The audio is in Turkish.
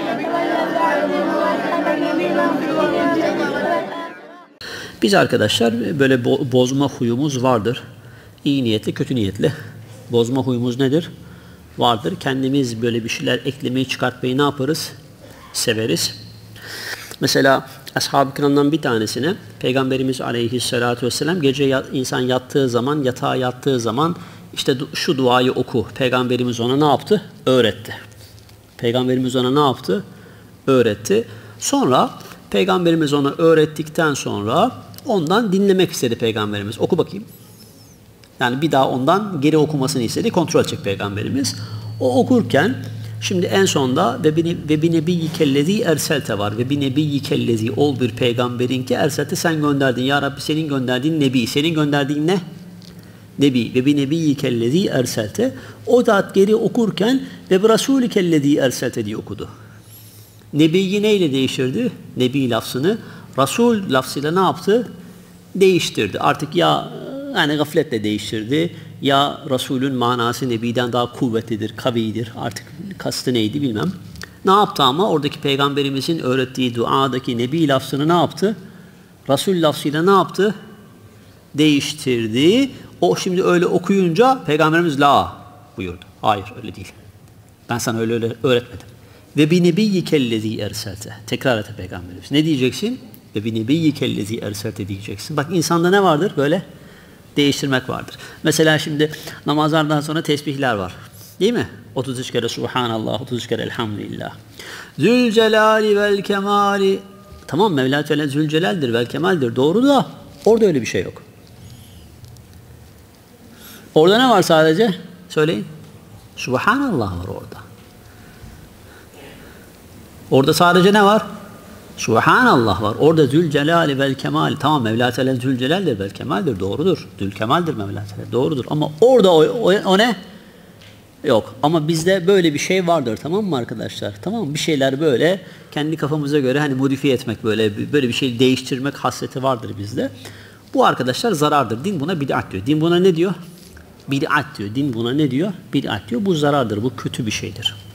Biz arkadaşlar böyle bozma huyumuz vardır. İyi niyetli, kötü niyetli. Bozma huyumuz nedir? Vardır. Kendimiz böyle bir şeyler eklemeyi, çıkartmayı ne yaparız? Severiz. Mesela Ashab-ı Kiram'dan bir tanesine Peygamberimiz Aleyhisselatü Vesselam gece insan yattığı zaman, yatağa yattığı zaman işte şu duayı oku. Peygamberimiz ona ne yaptı? Öğretti. Peygamberimiz ona ne yaptı? Öğretti. Sonra Peygamberimiz ona öğrettikten sonra ondan dinlemek istedi Peygamberimiz. Oku bakayım. Yani bir daha ondan geri okumasını istedi. Kontrol edecek Peygamberimiz. O okurken şimdi en sonda ve bi nebiyyikellezî erselte var. Ve bi nebiyyikellezî ol bir peygamberin ki erselte sen gönderdin. Ya Rabbi senin gönderdiğin nebi. Senin gönderdiğin ne? Nebi. Ve bi nebiyyikellezî erselte. O da geri okurken ve bi rasûlikellezî erselte diye okudu. Nebiyi neyle değiştirdi? Nebi lafzını. Rasul lafzıyla ne yaptı? Değiştirdi. Artık ya yani gafletle değiştirdi. Ya Resulün manası Nebi'den daha kuvvetlidir, kavidir. Artık kastı neydi bilmem. Ne yaptı ama oradaki Peygamberimizin öğrettiği duadaki Nebi lafzını ne yaptı? Resul lafzıyla ne yaptı? Değiştirdi. O şimdi öyle okuyunca Peygamberimiz la buyurdu. Hayır öyle değil. Ben sana öyle öğretmedim. Ve bi nebiyyikellezî erselte. Tekrar et Peygamberimiz. Ne diyeceksin? Ve bi nebiyyikellezî erselte diyeceksin. Bak insanda ne vardır? Böyle değiştirmek vardır. Mesela şimdi namazlardan sonra tesbihler var. Değil mi? 33 kere Subhanallah, 33 kere Elhamdülillah. Zülcelali vel kemali. Tamam Mevla Teala Zülcelal'dir vel kemaldir. Doğru da orada öyle bir şey yok. Orada ne var sadece? Söyleyin. Subhanallah var orada. Orada sadece ne var? Subhanallah var. Orada Zülcelali vel kemal. Tamam Mevla Teala Zülcelal'dir vel kemaldir. Doğrudur. Zülkemaldir Mevla Teala. Doğrudur. Ama orada o ne? Yok. Ama bizde böyle bir şey vardır. Tamam mı arkadaşlar? Tamam mı? Bir şeyler böyle kendi kafamıza göre hani modifiye etmek böyle bir şey değiştirmek hasreti vardır bizde. Bu arkadaşlar zarardır. Din buna bid'at diyor. Din buna ne diyor? Bid'at diyor. Din buna ne diyor? Bid'at diyor. Bu zarardır. Bu kötü bir şeydir.